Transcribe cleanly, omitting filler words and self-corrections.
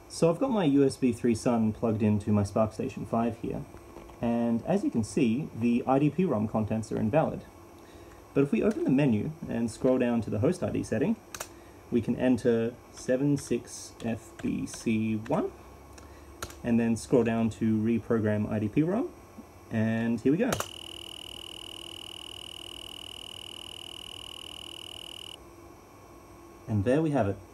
So I've got my USB3sun plugged into my SPARCstation 5 here, and as you can see, the IDP-ROM contents are invalid. But if we open the menu and scroll down to the host ID setting, we can enter 76FBC1, and then scroll down to reprogram IDP-ROM, and here we go. And there we have it.